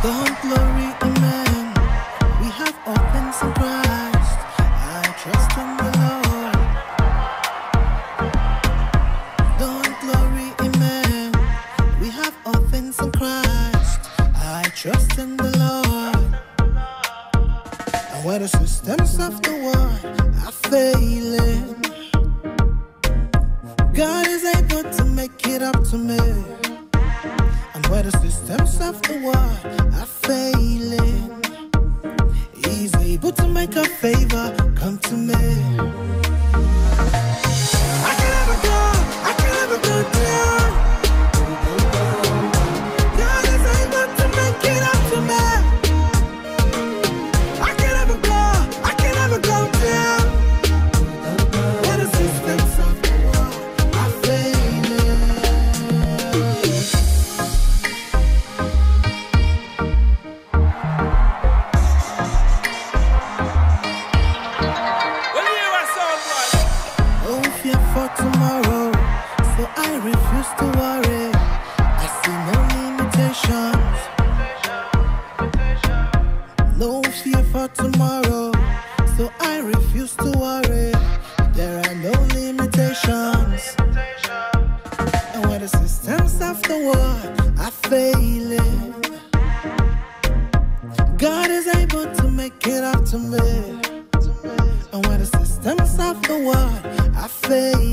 Don't glory in man. We have all things in Christ. I trust in the Lord. Don't glory in man. We have all things in Christ. I trust in the Lord. And where the systems of the world are failing, God is able to make it up to me. And where the systems of the world are failing, He's able to make a favor come to me. I can never go down. God is able to make it up to me. I can never go down. Where the systems of the world are failing. No fear for tomorrow, so I refuse to worry. I see no limitations. No fear for tomorrow, so I refuse to worry. There are no limitations. And when the systems of the world are failing, God is able to make it up to me. And when the systems of the world are failing,